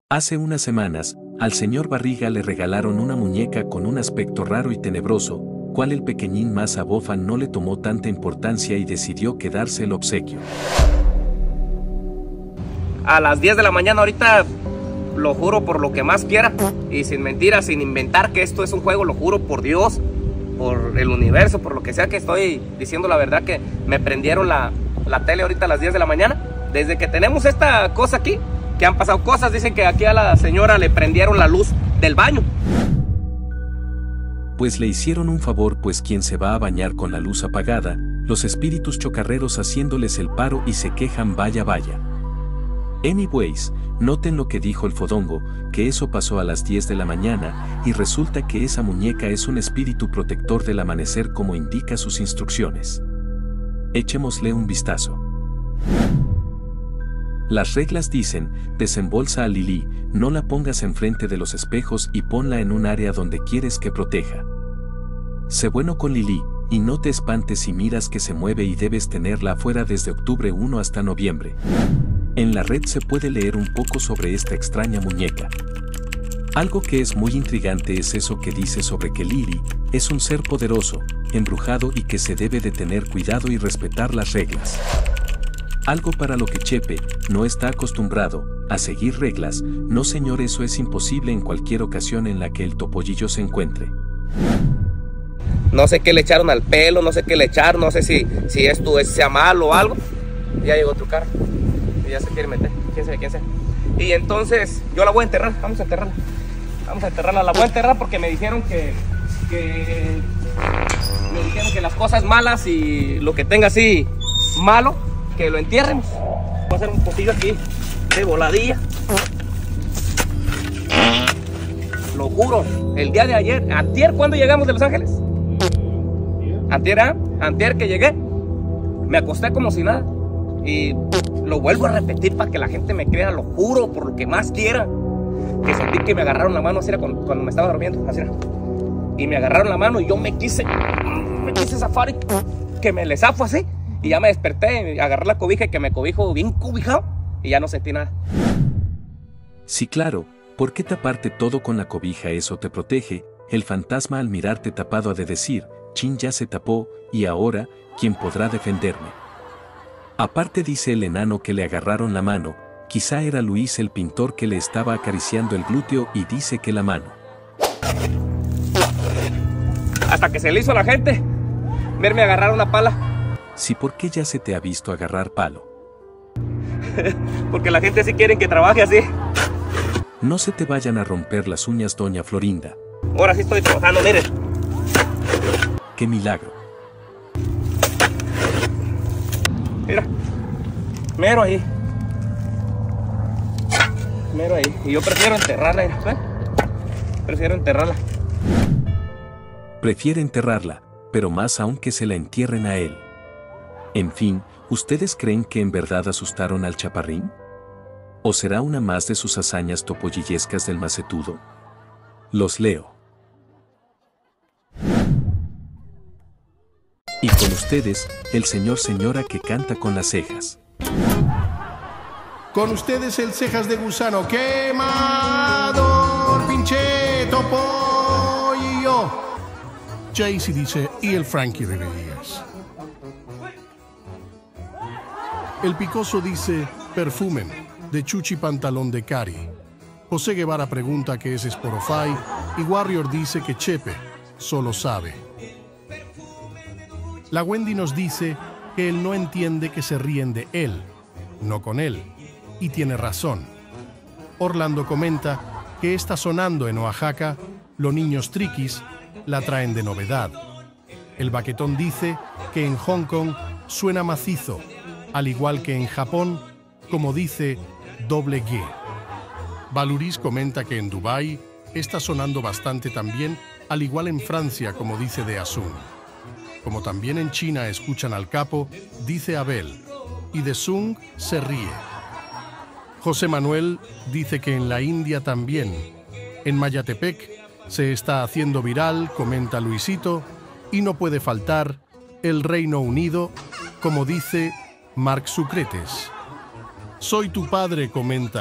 Hace unas semanas, al señor Barriga le regalaron una muñeca con un aspecto raro y tenebroso, cual el pequeñín Masa Bofan no le tomó tanta importancia y decidió quedarse el obsequio. A las 10 de la mañana ahorita, lo juro por lo que más quiera, y sin mentiras, sin inventar que esto es un juego, lo juro por Dios, por el universo, por lo que sea que estoy diciendo la verdad, que me prendieron la tele ahorita a las 10 de la mañana. Desde que tenemos esta cosa aquí, que han pasado cosas, dicen que aquí a la señora le prendieron la luz del baño. Pues le hicieron un favor, pues quien se va a bañar con la luz apagada, los espíritus chocarreros haciéndoles el paro y se quejan vaya vaya. Anyways, noten lo que dijo el fodongo, que eso pasó a las 10 de la mañana, y resulta que esa muñeca es un espíritu protector del amanecer como indica sus instrucciones. Echémosle un vistazo. Las reglas dicen, desembolsa a Lili, no la pongas enfrente de los espejos y ponla en un área donde quieres que proteja. Sé bueno con Lili, y no te espantes si miras que se mueve y debes tenerla afuera desde octubre 1 hasta noviembre. En la red se puede leer un poco sobre esta extraña muñeca. Algo que es muy intrigante es eso que dice sobre que Lili es un ser poderoso, embrujado y que se debe de tener cuidado y respetar las reglas. Algo para lo que Chepe no está acostumbrado, a seguir reglas. No señor, eso es imposible en cualquier ocasión en la que el topollillo se encuentre. No sé qué le echaron al pelo, no sé qué le echaron, no sé si esto sea malo o algo. Ya llegó otro carro y ya se quiere meter, quién sabe. Y entonces yo la voy a enterrar, vamos a enterrarla, la voy a enterrar porque me dijeron que las cosas malas y lo que tenga así malo, que lo entierremos. Voy a hacer un poquillo aquí de voladilla. Lo juro, el día de ayer, antier, ¿cuándo llegamos de Los Ángeles? Antier que llegué, me acosté como si nada. Y lo vuelvo a repetir para que la gente me crea, lo juro, por lo que más quiera. Que sentí que me agarraron la mano, así era cuando me estaba durmiendo, así era. Y me agarraron la mano y yo me quise zafar y que me le zafo así. Y ya me desperté, agarré la cobija y que me cobijo bien cobijado y ya no sentí nada. Sí, claro, ¿por qué taparte todo con la cobija? Eso te protege. El fantasma al mirarte tapado ha de decir, chin, ya se tapó, y ahora, ¿quién podrá defenderme? Aparte dice el enano que le agarraron la mano, quizá era Luis el pintor que le estaba acariciando el glúteo y dice que la mano. Hasta que se le hizo a la gente verme agarrar una pala. Sí, ¿por qué ya se te ha visto agarrar palo? Porque la gente sí quiere que trabaje así. No se te vayan a romper las uñas, doña Florinda. Ahora sí estoy trabajando, miren. ¡Qué milagro! Mira, mero ahí. Y yo prefiero enterrarla, ¿eh? Prefiero enterrarla. Prefiere enterrarla, pero más aún que se la entierren a él. En fin, ¿ustedes creen que en verdad asustaron al chaparrín? ¿O será una más de sus hazañas topollillescas del macetudo? Los leo. Y con ustedes, el señora que canta con las cejas. Con ustedes el cejas de gusano quemador, pinche topollillo. Jaycee dice, y el Frankie de Vegas. El Picoso dice, perfumen, de Chuchi Pantalón de Cari. José Guevara pregunta qué es Sporofy y Warrior dice que Chepe solo sabe. La Wendy nos dice que él no entiende que se ríen de él, no con él, y tiene razón. Orlando comenta que está sonando en Oaxaca, los niños triquis la traen de novedad. El Baquetón dice que en Hong Kong suena macizo, al igual que en Japón, como dice doble G. Valuris comenta que en Dubái está sonando bastante también, al igual en Francia, como dice de Asun. Como también en China escuchan al capo, dice Abel, y de Sung se ríe. José Manuel dice que en la India también. En Mayatepec se está haciendo viral, comenta Luisito, y no puede faltar el Reino Unido, como dice Marc Sucretes. Soy tu padre, comenta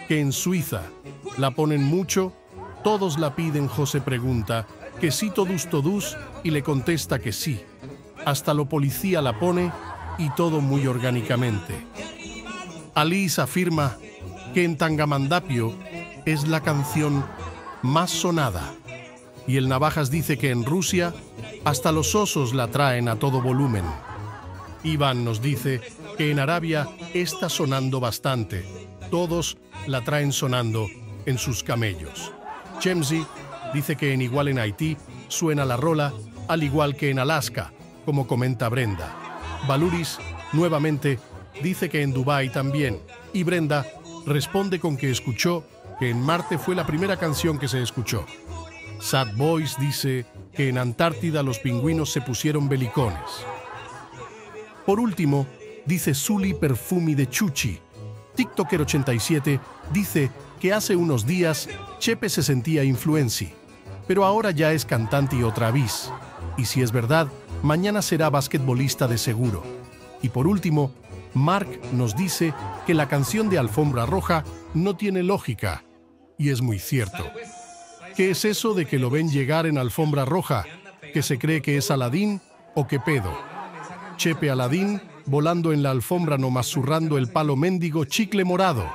que en Suiza la ponen mucho, todos la piden. José pregunta que sí todos y le contesta que sí. Hasta lo policía la pone y todo muy orgánicamente. Alice afirma que en Tangamandapio es la canción más sonada. Y el Navajas dice que en Rusia hasta los osos la traen a todo volumen. Iván nos dice que en Arabia está sonando bastante. Todos la traen sonando en sus camellos. Chemsi dice que igual en Haití suena la rola, al igual que en Alaska, como comenta Brenda. Baluris nuevamente dice que en Dubái también. Y Brenda responde con que escuchó que en Marte fue la primera canción que se escuchó. Sad Boys dice que en Antártida los pingüinos se pusieron belicones. Por último, dice Zuli Perfumi de Chuchi. TikToker87 dice que hace unos días Chepe se sentía influenci, pero ahora ya es cantante y otra vez. Y si es verdad, mañana será basquetbolista de seguro. Y por último, Mark nos dice que la canción de Alfombra Roja no tiene lógica. Y es muy cierto. ¿Qué es eso de que lo ven llegar en Alfombra Roja? ¿Que se cree que es Aladín o qué pedo? Chepe Aladín volando en la alfombra nomás zurrando el palo mendigo chicle morado.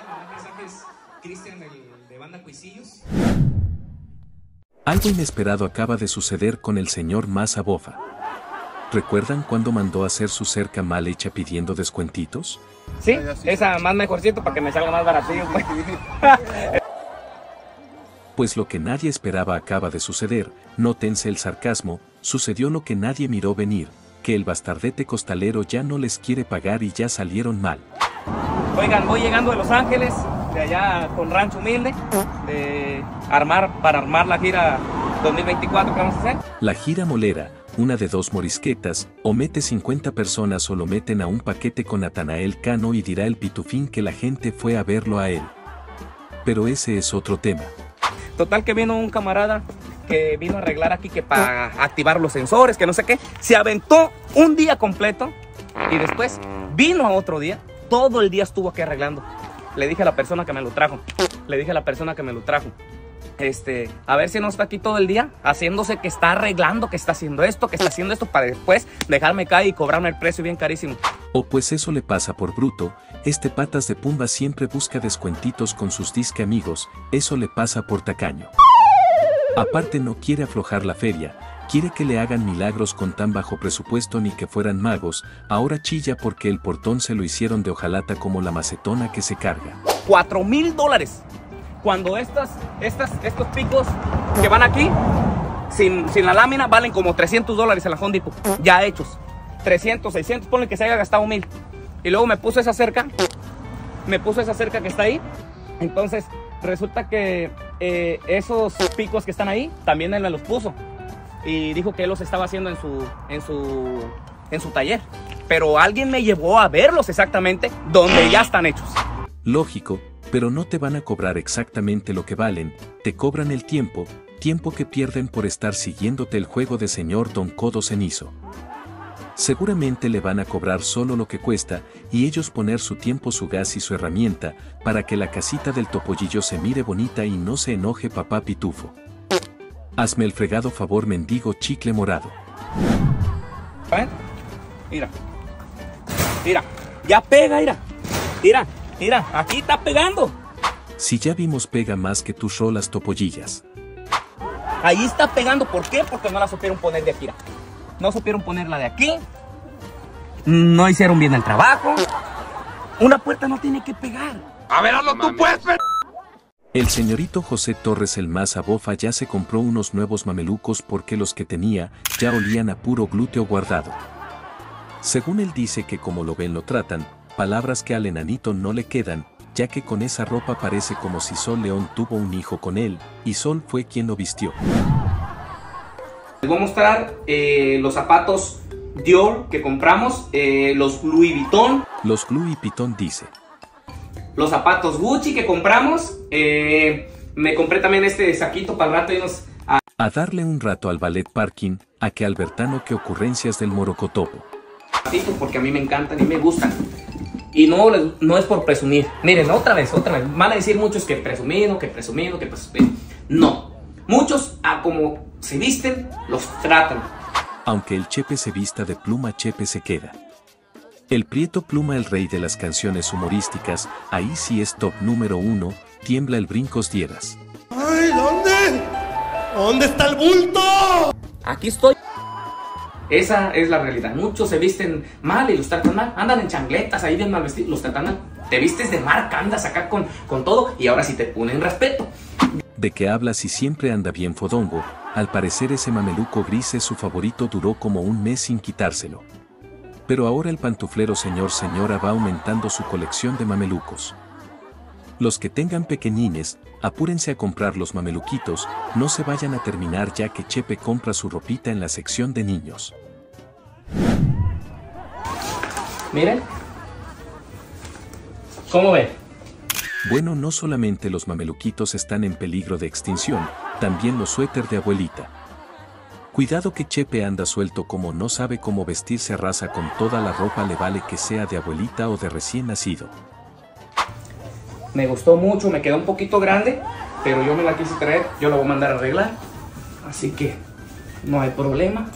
Algo inesperado acaba de suceder con el señor Masa Bofa. ¿Recuerdan cuando mandó hacer su cerca mal hecha pidiendo descuentitos? Sí, esa más mejorcito para que me salga más baratillo, pues. Pues lo que nadie esperaba acaba de suceder, nótense el sarcasmo, sucedió lo que nadie miró venir, que el bastardete costalero ya no les quiere pagar y ya salieron mal. Oigan, voy llegando de Los Ángeles, de allá con Rancho Humilde, para armar la gira 2024 que vamos a hacer. La gira molera, una de dos morisquetas, o mete 50 personas o lo meten a un paquete con Natanael Cano y dirá el pitufín que la gente fue a verlo a él. Pero ese es otro tema. Total que vino un camarada que vino a arreglar aquí que para activar los sensores, que no sé qué. Se aventó un día completo y después vino a otro día. Todo el día estuvo aquí arreglando. Le dije a la persona que me lo trajo. A ver si no está aquí todo el día haciéndose que está arreglando, que está haciendo esto, para después dejarme caer y cobrarme el precio bien carísimo. O pues eso le pasa por bruto. Este patas de Pumba siempre busca descuentitos con sus disque amigos, eso le pasa por tacaño. Aparte no quiere aflojar la feria, quiere que le hagan milagros con tan bajo presupuesto ni que fueran magos, ahora chilla porque el portón se lo hicieron de hojalata como la macetona que se carga. $4,000. Cuando estos picos que van aquí, sin la lámina, valen como $300 en la Home Depot, ya hechos. 300, 600, ponle que se haya gastado 1,000. Y luego me puso esa cerca que está ahí. Entonces resulta que esos picos que están ahí, también él me los puso. Y dijo que él los estaba haciendo en su taller. Pero alguien me llevó a verlos exactamente donde ya están hechos. Lógico, pero no te van a cobrar exactamente lo que valen, te cobran el tiempo que pierden por estar siguiéndote el juego de señor Don Codo Cenizo. Seguramente le van a cobrar solo lo que cuesta y ellos poner su tiempo, su gas y su herramienta para que la casita del topollillo se mire bonita y no se enoje papá pitufo. Hazme el fregado favor, mendigo chicle morado. Mira, ya pega, mira, aquí está pegando. Si ya vimos pega más que tus rolas topollillas. Ahí está pegando, ¿por qué? Porque no la supieron poner de aquí. No supieron ponerla de aquí. No hicieron bien el trabajo. Una puerta no tiene que pegar. A ver, hazlo tú pues. El señorito José Torres el Masa Bofa ya se compró unos nuevos mamelucos porque los que tenía ya olían a puro glúteo guardado. Según él dice que como lo ven lo tratan, palabras que al enanito no le quedan, ya que con esa ropa parece como si Sol León tuvo un hijo con él, y Sol fue quien lo vistió. Les voy a mostrar los zapatos Dior que compramos, los Louis Vuitton. Los Louis Vuitton dice. Los zapatos Gucci que compramos. Me compré también este saquito para el rato irnos a darle un rato al ballet parking, a que Albertano que ocurrencias del morocotopo. Porque a mí me encantan y me gustan. Y no, no es por presumir. Miren, otra vez. Van a decir muchos que presumido. No. Muchos, a como se visten, los tratan. Aunque el Chepe se vista de pluma, Chepe se queda. El Prieto Pluma, el rey de las canciones humorísticas, ahí sí es top número 1, tiembla el brincos dieras. ¡Ay, ¿dónde? ¿Dónde está el bulto? Aquí estoy. Esa es la realidad. Muchos se visten mal y los tratan mal. Andan en chancletas ahí bien mal vestidos, los tratan mal. Te vistes de marca, andas acá con todo y ahora sí te ponen respeto. ¿De qué hablas y siempre anda bien fodongo? Al parecer ese mameluco gris es su favorito, duró como un mes sin quitárselo. Pero ahora el pantuflero señora va aumentando su colección de mamelucos. Los que tengan pequeñines, apúrense a comprar los mameluquitos, no se vayan a terminar ya que Chepe compra su ropita en la sección de niños. Miren. ¿Cómo ven? Bueno, no solamente los mameluquitos están en peligro de extinción, también los suéter de abuelita. Cuidado que Chepe anda suelto, como no sabe cómo vestirse, arrasa con toda la ropa, le vale que sea de abuelita o de recién nacido. Me gustó mucho, me quedó un poquito grande, pero yo me la quise traer, yo la voy a mandar a arreglar. Así que no hay problema.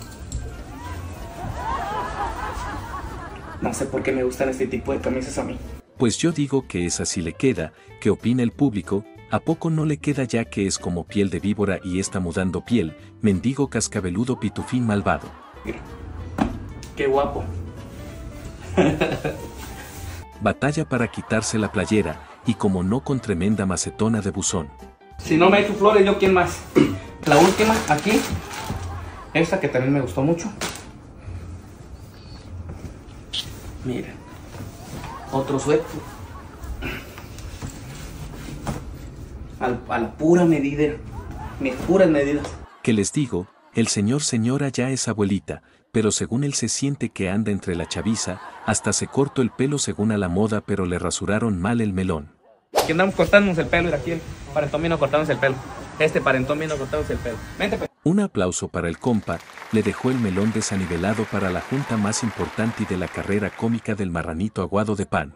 No sé por qué me gustan este tipo de camisas a mí. Pues yo digo que esa sí le queda. ¿Qué opina el público? ¿A poco no le queda, ya que es como piel de víbora y está mudando piel? Mendigo cascabeludo pitufín malvado. Mira, qué guapo. Batalla para quitarse la playera, y como no, con tremenda macetona de buzón. Si no me echo flores, ¿yo quién más? La última, aquí. Esta que también me gustó mucho. Mira. Otro suéter. A la pura medida. Mis puras medidas. ¿Qué les digo? El señora ya es abuelita, pero según él se siente que anda entre la chaviza, hasta se cortó el pelo según a la moda, pero le rasuraron mal el melón. Aquí andamos cortándonos el pelo, y aquí el parentón vino cortándonos el pelo. Este parentón vino cortándonos el pelo. Vente, pues. Un aplauso para el compa, le dejó el melón desanivelado para la junta más importante de la carrera cómica del marranito aguado de pan.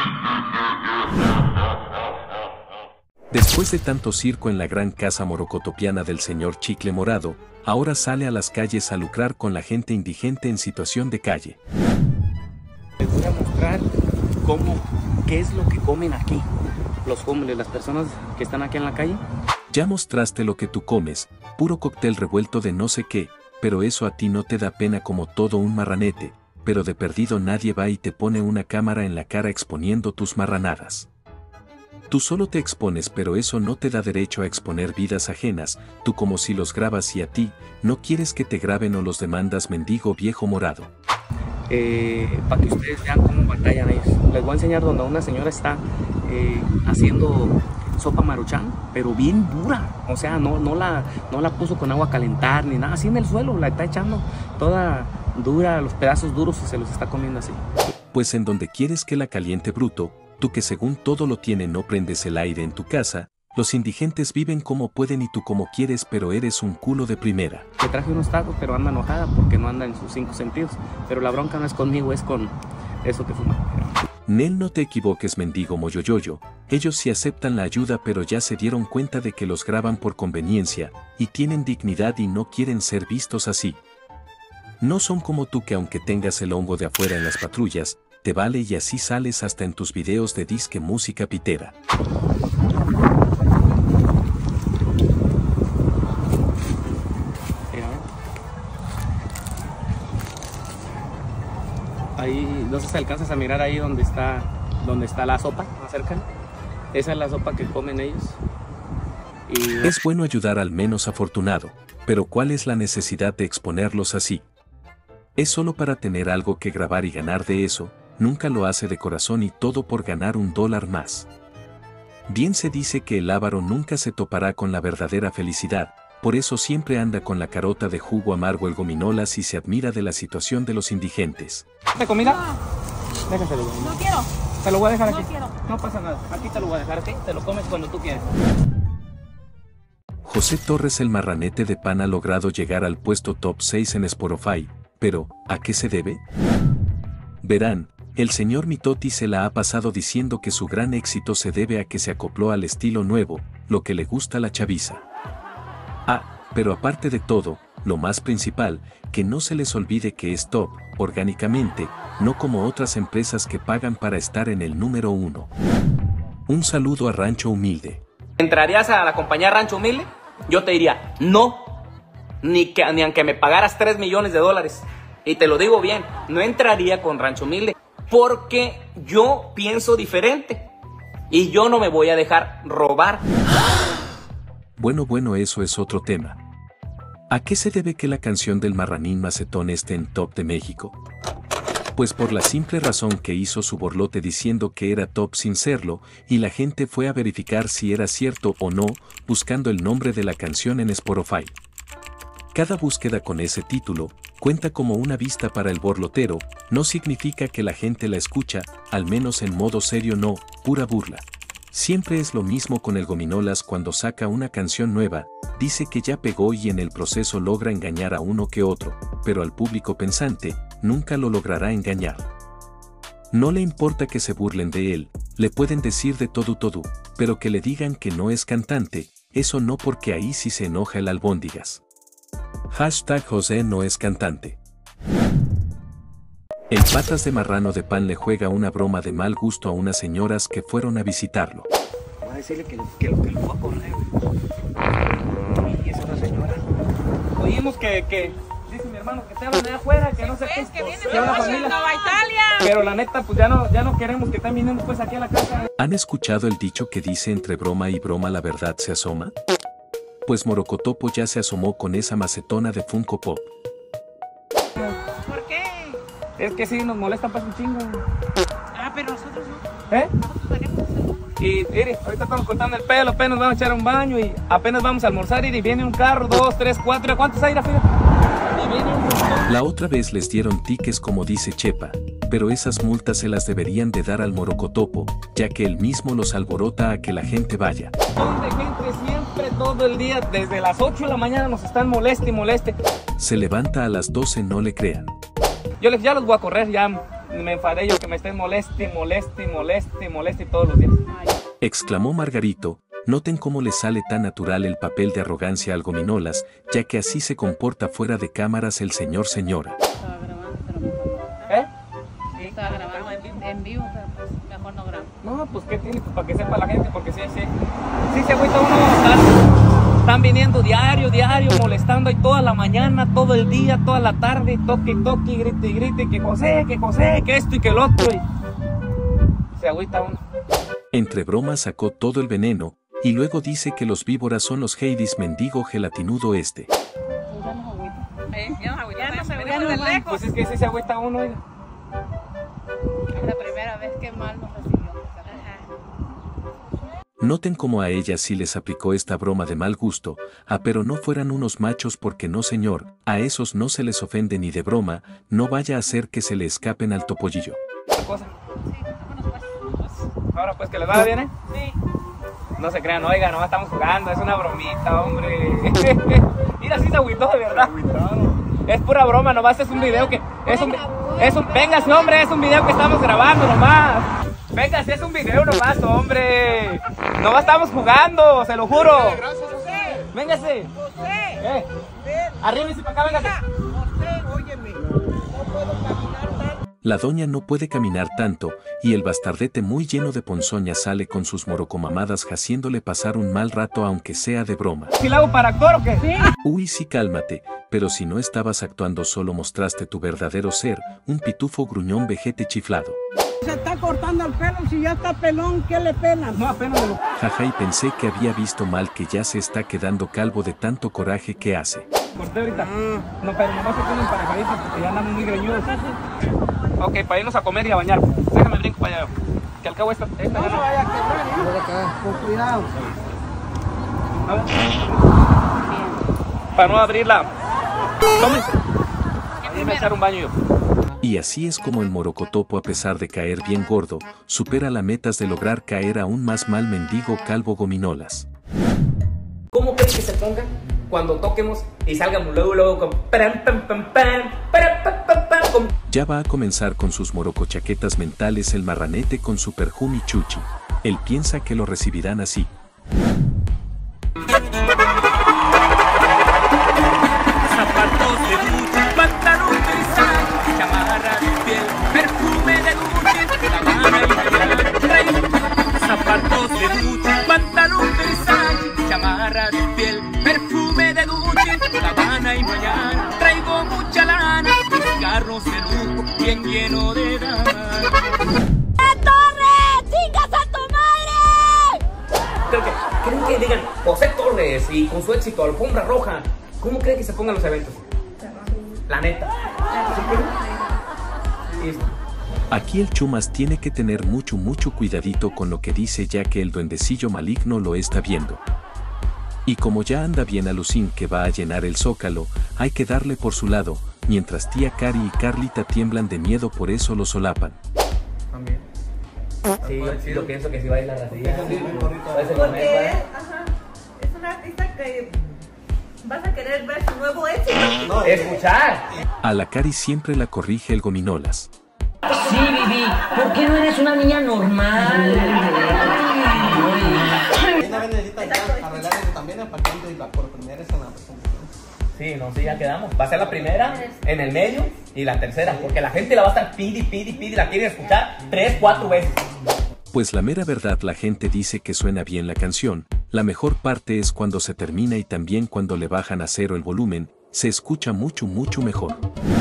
Después de tanto circo en la gran casa morocotopiana del señor Chicle Morado, ahora sale a las calles a lucrar con la gente indigente en situación de calle. Les voy a mostrar qué es lo que comen aquí los jóvenes, las personas que están aquí en la calle. Ya mostraste lo que tú comes, puro cóctel revuelto de no sé qué, pero eso a ti no te da pena, como todo un marranete, pero de perdido nadie va y te pone una cámara en la cara exponiendo tus marranadas. Tú solo te expones, pero eso no te da derecho a exponer vidas ajenas, tú como si los grabas y a ti no quieres que te graben o los demandas, mendigo viejo morado. Para que ustedes vean cómo batallan ellos. Les voy a enseñar donde una señora está haciendo sopa maruchan, pero bien dura. O sea, no la puso con agua a calentar ni nada, así en el suelo, la está echando toda dura, los pedazos duros, y se los está comiendo así. Pues en donde quieres que la caliente, bruto, tú que según todo lo tiene no prendes el aire en tu casa. Los indigentes viven como pueden y tú como quieres, pero eres un culo de primera. Le traje unos tacos, pero anda enojada porque no anda en sus 5 sentidos. Pero la bronca no es conmigo, es con eso que fuma. Nel, no te equivoques, mendigo moyoyoyo. Ellos sí aceptan la ayuda, pero ya se dieron cuenta de que los graban por conveniencia, y tienen dignidad y no quieren ser vistos así. No son como tú, que aunque tengas el hongo de afuera en las patrullas, te vale y así sales hasta en tus videos de disque música pitera. Ahí, no sé si alcanzas a mirar ahí donde está la sopa, más cerca. Esa es la sopa que comen ellos. Y es bueno ayudar al menos afortunado, pero ¿cuál es la necesidad de exponerlos así? Es solo para tener algo que grabar y ganar de eso. Nunca lo hace de corazón y todo por ganar $1 más. Bien se dice que el avaro nunca se topará con la verdadera felicidad, por eso siempre anda con la carota de jugo amargo el gominolas y se admira de la situación de los indigentes. ¿De comida? No. Déjaselo. No quiero. Te lo voy a dejar aquí. No quiero. No pasa nada. Aquí te lo voy a dejar, ¿ok? Te lo comes cuando tú quieras. José Torres el marranete de pan ha logrado llegar al puesto top 6 en Spotify, pero ¿a qué se debe? Verán, El señor Mitotti se la ha pasado diciendo que su gran éxito se debe a que se acopló al estilo nuevo, lo que le gusta a la chaviza. Ah, pero aparte de todo, lo más principal, que no se les olvide que es top, orgánicamente, no como otras empresas que pagan para estar en el número 1. Un saludo a Rancho Humilde. ¿Entrarías a la compañía Rancho Humilde? Yo te diría, no, ni aunque me pagaras $3 millones. Y te lo digo bien, no entraría con Rancho Humilde, porque yo pienso diferente. Y yo no me voy a dejar robar. Bueno, eso es otro tema. ¿A qué se debe que la canción del Marranín Macetón esté en top de México? Pues por la simple razón que hizo su borlote diciendo que era top sin serlo, y la gente fue a verificar si era cierto o no, buscando el nombre de la canción en Spotify. Cada búsqueda con ese título cuenta como una vista para el borlotero, no significa que la gente la escucha, al menos en modo serio no, pura burla. Siempre es lo mismo con el Gominolas cuando saca una canción nueva, dice que ya pegó y en el proceso logra engañar a uno que otro, pero al público pensante, nunca lo logrará engañar. No le importa que se burlen de él, le pueden decir de todo, pero que le digan que no es cantante, eso no, porque ahí sí se enoja el albóndigas. #José no es cantante. El Patas de Marrano de Pan le juega una broma de mal gusto a unas señoras que fueron a visitarlo. Voy a decirle que lo voy a correr. Y es una señora. Oímos que dice mi hermano que te hablan allá afuera, que no sé qué. Que viene de Washington, Nueva Italia. Pero la neta, pues ya no queremos que estén viniendo pues aquí a la casa. ¿Han escuchado el dicho que dice entre broma y broma la verdad se asoma? Pues Morocotopo ya se asomó con esa macetona de Funko Pop. ¿Por qué? Es que sí, nos molesta pues un chingo. Ah, pero nosotros no. ¿Eh? Nosotros tenemos. Y mire, ahorita estamos cortando el pelo, apenas vamos a echar un baño y apenas vamos a almorzar y viene un carro, 2, 3, 4, ¿cuántos hay, Rafael? Y viene un montón. La otra vez les dieron tickets como dice Chepa, pero esas multas se las deberían de dar al Morocotopo, ya que él mismo los alborota a que la gente vaya. De gente siempre, todo el día, desde las 8 de la mañana nos están moleste y moleste. Se levanta a las 12, no le crean. Yo ya los voy a correr, ya me enfadé yo que me estén moleste todos los días. Exclamó Margarito. Noten cómo le sale tan natural el papel de arrogancia al Gominolas, ya que así se comporta fuera de cámaras el señora. Estaba grabando, pero mejor no. ¿Eh? Sí, estaba grabando en vivo, pero pues mejor no grabo. No, pues qué tiene, pues, para que sepa la gente, porque sí se agüita uno. Están viniendo diario, molestando ahí toda la mañana, todo el día, toda la tarde, toque, grite, que José, que esto y que el otro. Y se agüita uno. Entre bromas sacó todo el veneno, y luego dice que los víboras son los Hades mendigo gelatinudo este. Ya nos agüita. Ya no se agüita de lejos. Pues es que sí se agüita uno. Es la primera vez que mal nos recibió. Noten cómo a ella sí les aplicó esta broma de mal gusto, pero no fueran unos machos porque no señor, a esos no se les ofende ni de broma, no vaya a hacer que se le escapen al topollillo. Cosa. Ahora pues que les vaya bien, ¿eh? Sí. No se crean, oigan, no estamos jugando, es una bromita, hombre. Mira, sí se agüitó de verdad. Es pura broma, nomás es un video que... Véngase, hombre, es un video que estamos grabando nomás. Véngase, es un video nomás, hombre. Nomás estamos jugando, se lo juro. Gracias, José. Véngase. José. Arríbese para acá, véngase. José, óyeme. No puedo caminar tanto. La doña no puede caminar tanto, y el bastardete muy lleno de ponzoña sale con sus morocomamadas haciéndole pasar un mal rato aunque sea de broma. ¿Sí la hago para actuar o qué? Sí. Uy, sí, cálmate, pero si no estabas actuando solo mostraste tu verdadero ser, un pitufo gruñón vejete chiflado. Se está cortando el pelo, si ya está pelón, ¿qué le pelas? No, apenas me lo... Jaja, y pensé que había visto mal que ya se está quedando calvo de tanto coraje que hace. corté ahorita. No, pero nomás se ponen emparejaditos porque ya andamos muy greñudos. Ok, para irnos a comer y a bañar. Déjame brinco para allá. Que al cabo esta ya no. vaya a quebrar, con cuidado. A ver. Para no abrirla. Tómense. Déjame echar un baño yo. Y así es como el morocotopo, a pesar de caer bien gordo, supera las metas de lograr caer aún más mal mendigo calvo gominolas. ¿Cómo crees que se ponga cuando toquemos y salgamos luego con pam pam pam pam pam pam pam pam Ya va a comenzar con sus morocochaquetas mentales el marranete con su perjumi Chuchi. Él piensa que lo recibirán así. Zapatos de Gucci, pantalón cristal, chamarra de piel, perfume de Gucci, Gabbana y Mayar. Traigo zapatos de Gucci, pantalón cristal, chamarra de piel, perfume de Gucci, Gabbana y Mayar. Traigo mucha lana, cigarros de lujo, bien lleno de edad. ¿Creen que digan José Torres y con su éxito Alfombra Roja? ¿Cómo creen que se pongan los eventos? La neta. Aquí el Chumas tiene que tener mucho cuidadito con lo que dice, ya que el duendecillo maligno lo está viendo. Y como ya anda bien alucín que va a llenar el Zócalo, hay que darle por su lado, mientras tía Cari y Carlita tiemblan de miedo, por eso lo solapan. También. Sí, yo pienso que sí baila la silla. Porque es una artista que vas a querer ver su nuevo éxito. Escuchar. A la Cari siempre la corrige el Gominolas. Sí, Vivi, ¿por qué no eres una niña normal? Una vez necesitas ya arreglar eso también, empacando y la por primera es en la presentación. Sí, no, sí, ya quedamos. Va a ser la primera, en el medio y la tercera, porque la gente la va a estar pidi, la quieren escuchar 3, 4 veces. Pues la mera verdad, la gente dice que suena bien la canción. La mejor parte es cuando se termina y también cuando le bajan a 0 el volumen, se escucha mucho mejor.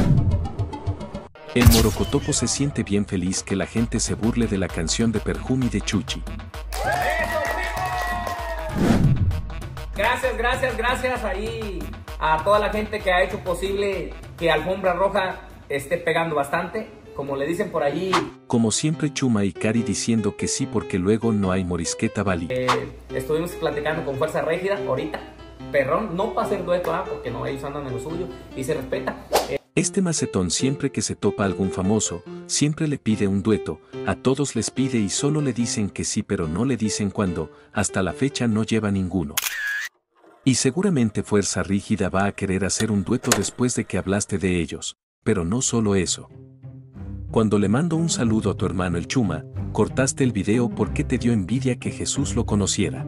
El Morocotopo se siente bien feliz que la gente se burle de la canción de Perjumi de Chuchi. Gracias ahí a toda la gente que ha hecho posible que Alfombra Roja esté pegando bastante, como le dicen por allí. Como siempre, Chuma y Cari diciendo que sí porque luego no hay morisqueta Bali. Estuvimos platicando con Fuerza Régida ahorita, perrón, no para hacer dueto, porque no, ellos andan en lo suyo y se respeta. Este macetón siempre que se topa algún famoso, siempre le pide un dueto, a todos les pide y solo le dicen que sí, pero no le dicen cuándo, hasta la fecha no lleva ninguno. Y seguramente Fuerza Rígida va a querer hacer un dueto después de que hablaste de ellos, pero no solo eso. Cuando le mando un saludo a tu hermano el Chuma, cortaste el video porque te dio envidia que Jesús lo conociera.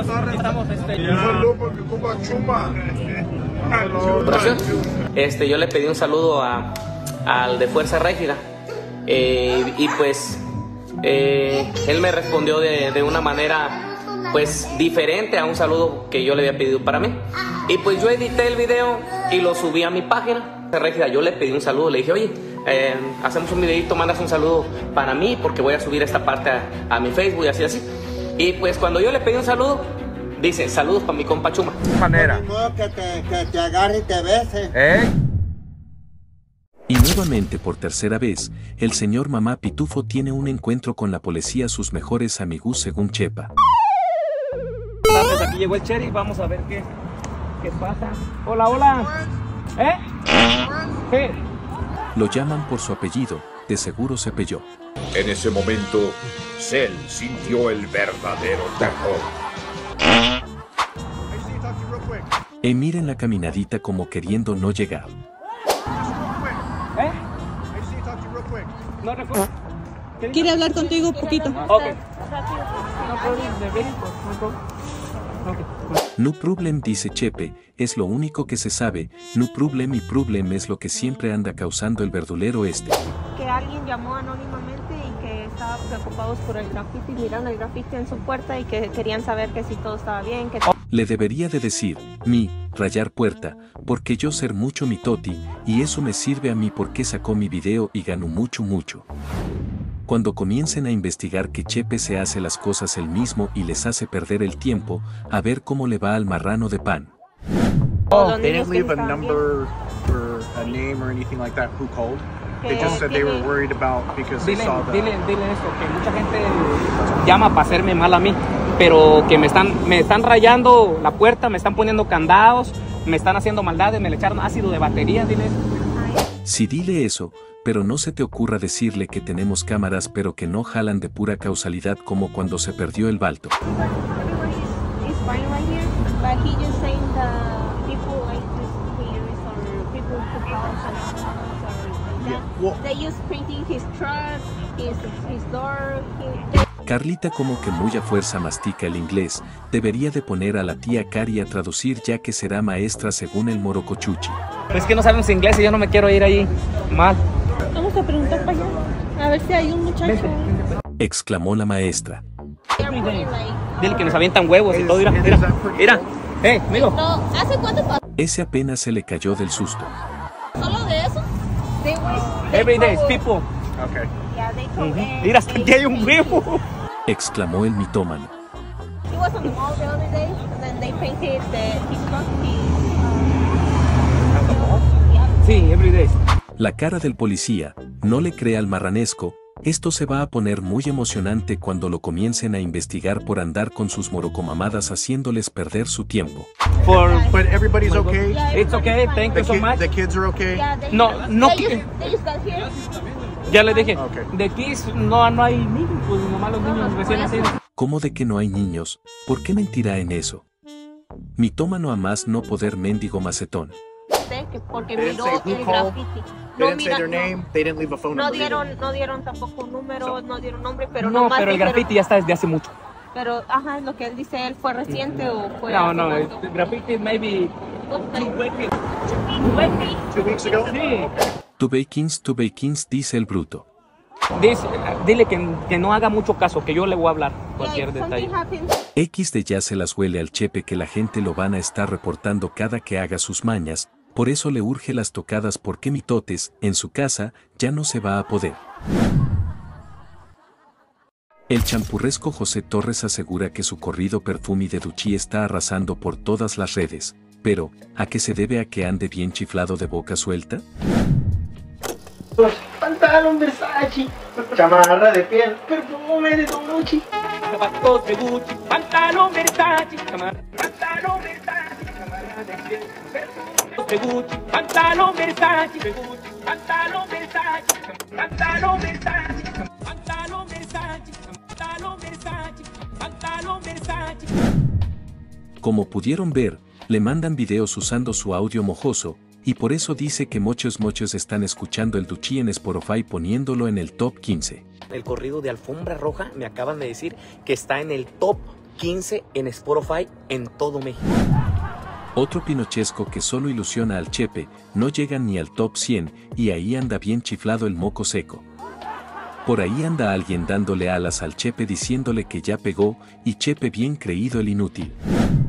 Yo le pedí un saludo al de Fuerza Régida y pues él me respondió de una manera pues diferente a un saludo que yo le había pedido para mí. Y pues yo edité el video y lo subí a mi página. Régida, yo le pedí un saludo, le dije, oye, hacemos un videito, mandas un saludo para mí porque voy a subir esta parte a mi Facebook y así. Y pues cuando yo le pedí un saludo, dice, saludos para mi compa Chuma. Manera. Que te agarre y te bese. Y nuevamente por tercera vez, el señor Mamá Pitufo tiene un encuentro con la policía, sus mejores amigos según Chepa. Aquí llegó el Cherry, vamos a ver qué pasa. Hola. ¿Qué? Lo llaman por su apellido, de seguro se pelló. En ese momento, Cell sintió el verdadero terror. Miren la caminadita como queriendo no llegar. No recuerdo. Quiere hablar contigo un poquito. Ok. No problem, dice Chepe, es lo único que se sabe. No problem y problem es lo que siempre anda causando el verdulero este. Que alguien llamó anónimamente y que estaban preocupados por el graffiti, miraron el graffiti en su puerta y que querían saber que si todo estaba bien. Le debería de decir, rayar puerta, porque yo ser mucho mi toti, y eso me sirve a mí porque sacó mi video y ganó mucho. Cuando comiencen a investigar que Chepe se hace las cosas él mismo y les hace perder el tiempo, a ver cómo le va al marrano de pan. They didn't leave a number or a name or anything like that who called. They just said they were worried about because they saw the... Dile esto, que mucha gente llama para hacerme mal a mí, pero que me están rayando la puerta, me están poniendo candados, me están haciendo maldades, me le echaron ácido de batería, dile eso. Sí, dile eso, pero no se te ocurra decirle que tenemos cámaras pero que no jalan de pura causalidad como cuando se perdió el Balto. They use printing his truck, his door. Carlita como que muy a fuerza mastica el inglés, debería de poner a la tía Cari a traducir ya que será maestra según el morocochuchi. Es que no sabemos inglés y yo no me quiero ir ahí mal. Vamos a preguntar para allá, a ver si hay un muchacho. Exclamó la maestra. Dile que nos avientan huevos y todo, mira. Amigo. ¿Hace cuánto pasó? Ese apenas se le cayó del susto. ¿Solo de eso? Every day, people. Okay. Mira, hasta aquí hay un huevo. Exclamó el mitómano. He was on the mall the other day, and then they painted his truck. Sí, every day. La cara del policía, no le crea al marranesco, esto se va a poner muy emocionante cuando lo comiencen a investigar por andar con sus morocomamadas haciéndoles perder su tiempo. But everybody's okay? It's okay, thank you so much. The kids are okay? No. They just got here. Ya les dije, Okay. de kids no hay niños, pues nomás los niños recién nacidos. ¿Cómo de que no hay niños? ¿Por qué mentirá en eso? Mitómano a más no poder mendigo macetón. Porque They didn't miró say who el called. graffiti. They didn't say their name. They didn't leave a phone number. No dieron tampoco número, no dieron nombre, pero No, nomás pero el dijeron- graffiti ya está desde hace mucho. Pero, ajá, lo que él dice, ¿él fue reciente o fue...? No, hace el cuánto? graffiti maybe 2 weeks ago? Sí. To Bakins, dice el bruto. Dile que no haga mucho caso, que yo le voy a hablar cualquier Yeah, detalle. something happened. X de ya se las huele al Chepe que la gente lo van a estar reportando cada que haga sus mañas, por eso le urge las tocadas porque mitotes, en su casa, ya no se va a poder. El champurresco José Torres asegura que su corrido Perfumi de Duchi está arrasando por todas las redes, pero, ¿a qué se debe a que ande bien chiflado de boca suelta? Pantalón Versace, chamarra de piel, perfume de Gucci. Zapatos de Gucci, pantalón Versace, pantalón Versace, chamarra de piel, de Gucci, pantalón Versace, de Gucci, pantalón Versace, pantalón Versace, pantalón Versace, pantalón Versace, pantalón Versace. Como pudieron ver, le mandan videos usando su audio mojoso, y por eso dice que muchos están escuchando el Duchi en Spotify poniéndolo en el top 15. El corrido de Alfombra Roja me acaban de decir que está en el top 15 en Spotify en todo México. Otro pinochesco que solo ilusiona al Chepe, no llegan ni al top 100, y ahí anda bien chiflado el moco seco. Por ahí anda alguien dándole alas al Chepe diciéndole que ya pegó, y Chepe bien creído el inútil.